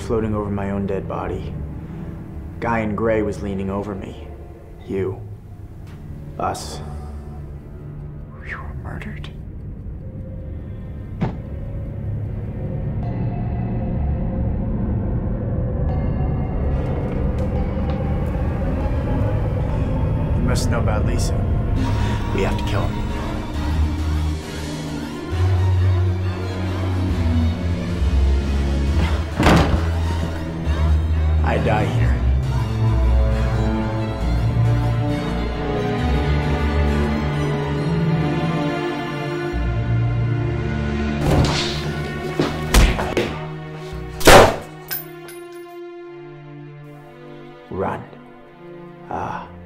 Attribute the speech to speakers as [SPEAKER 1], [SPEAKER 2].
[SPEAKER 1] floating over my own dead body. Guy in gray was leaning over me. You. Us. We were murdered. You must know about Lisa. We have to kill him. I die here. Run.